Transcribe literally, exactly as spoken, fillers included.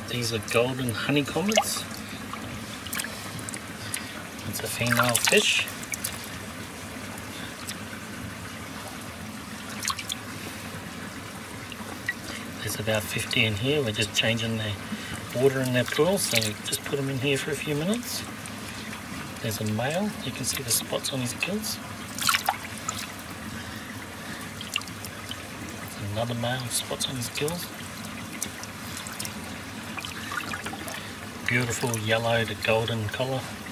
These are golden honeycombers. It's a female fish. There's about fifty in here. We're just changing the water in their pool, so we just put them in here for a few minutes. There's a male. You can see the spots on his gills. Another male, spots on his gills. Beautiful yellow to golden colour.